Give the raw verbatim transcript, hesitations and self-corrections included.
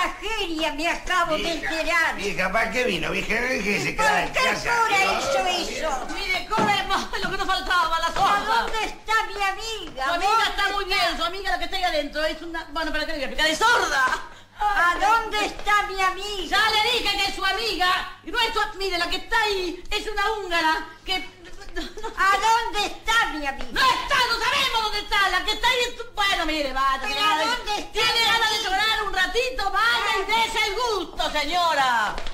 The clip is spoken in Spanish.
tragedia me acabo de enterar. Vieja, ¿para qué vino, vieja? Que se ¿Por queda en qué casa. Cora hizo eso? Mire, Cora es lo que nos faltaba, la ¿A sorda. dónde está mi amiga? Su amiga ¿Dónde está muy bien, su amiga la que está ahí adentro es una... Bueno, ¿para qué le voy a explicar? ¡Es sorda! ¿A dónde está mi amiga? Ya le dije que es su amiga. Y no es su... Mire, la que está ahí es una húngara que... ¿A dónde está mi amiga? No está, no sabemos dónde está. La que está ahí es... Bueno, mire, vaya. ¿Pero tiene a ganas de- dónde está Tiene mi ganas de amiga? llorar un ratito, vaya y dése el gusto, señora.